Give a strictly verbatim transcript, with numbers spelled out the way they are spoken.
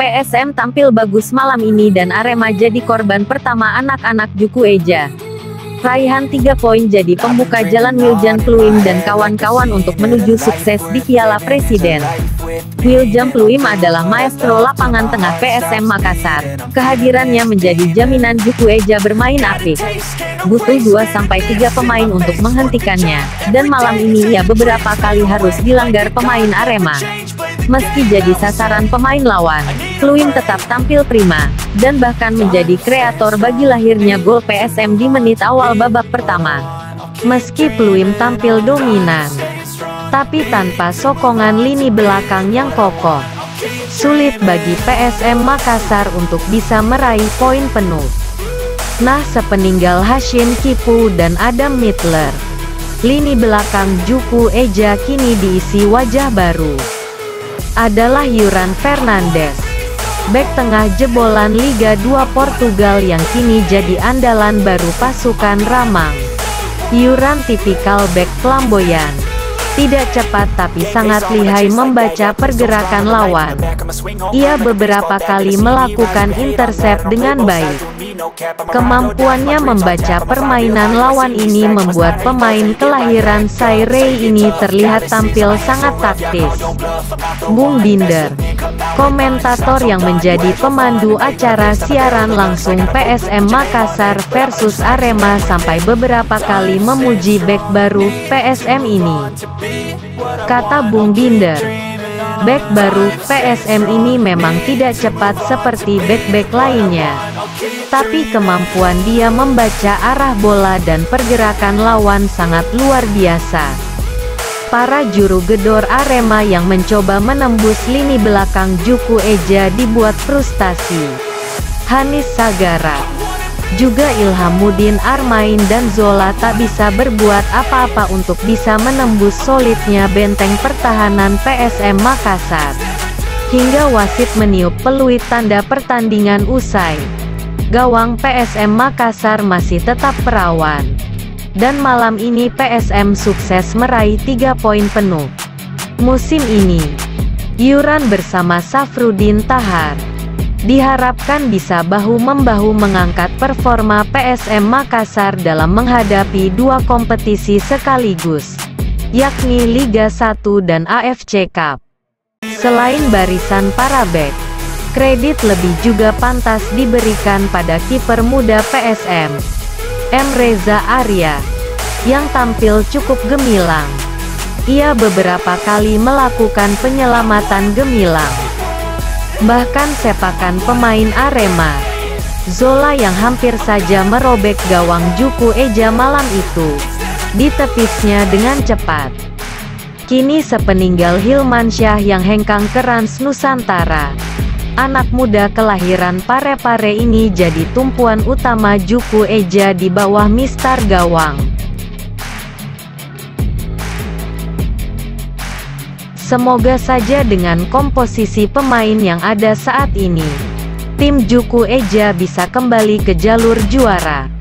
S M tampil bagus malam ini dan Arema jadi korban pertama anak-anak Juku Eja. Raihan tiga poin jadi pembuka jalan Wiljan Pluim dan kawan-kawan untuk menuju sukses di Piala Presiden. Wiljan Pluim adalah maestro lapangan tengah P S M Makassar. Kehadirannya menjadi jaminan Juku Eja bermain apik. Butuh dua sampai tiga pemain untuk menghentikannya, dan malam ini ia beberapa kali harus dilanggar pemain Arema. Meski jadi sasaran pemain lawan, Pluim tetap tampil prima, dan bahkan menjadi kreator bagi lahirnya gol P S M di menit awal babak pertama. Meski Pluim tampil dominan, tapi tanpa sokongan lini belakang yang kokoh, sulit bagi P S M Makassar untuk bisa meraih poin penuh. Nah, sepeninggal Hashim Kipu dan Adam Mittler, lini belakang Juku Eja kini diisi wajah baru. Adalah Yuran Fernandes, bek tengah jebolan Liga dua Portugal yang kini jadi andalan baru pasukan Ramang. Yuran tipikal bek flamboyan, tidak cepat tapi sangat lihai membaca pergerakan lawan. Ia beberapa kali melakukan intercept dengan baik. Kemampuannya membaca permainan lawan ini membuat pemain kelahiran Sairei ini terlihat tampil sangat taktis. Bung Binder, komentator yang menjadi pemandu acara siaran langsung P S M Makassar versus Arema, sampai beberapa kali memuji bek baru P S M ini. Kata Bung Binder, bek baru P S M ini memang tidak cepat seperti bek-bek lainnya, tapi kemampuan dia membaca arah bola dan pergerakan lawan sangat luar biasa. Para juru gedor Arema yang mencoba menembus lini belakang Juku Eja dibuat frustasi. Hanis Sagara, juga Ilhamuddin Armain dan Zola tak bisa berbuat apa-apa untuk bisa menembus solidnya benteng pertahanan P S M Makassar. Hingga wasit meniup peluit tanda pertandingan usai, gawang P S M Makassar masih tetap perawan. Dan malam ini P S M sukses meraih tiga poin penuh. Musim ini, Yuran bersama Safruddin Tahar diharapkan bisa bahu-membahu mengangkat performa P S M Makassar dalam menghadapi dua kompetisi sekaligus, yakni Liga satu dan A F C Cup. Selain barisan para bek, kredit lebih juga pantas diberikan pada kiper muda P S M, M. Reza Arya, yang tampil cukup gemilang. Ia beberapa kali melakukan penyelamatan gemilang. Bahkan sepakan pemain Arema, Zola yang hampir saja merobek gawang Juku Eja malam itu, ditepisnya dengan cepat. Kini sepeninggal Hilmansyah yang hengkang ke Rans Nusantara, anak muda kelahiran Parepare ini jadi tumpuan utama Juku Eja di bawah mistar gawang. Semoga saja dengan komposisi pemain yang ada saat ini, tim Juku Eja bisa kembali ke jalur juara.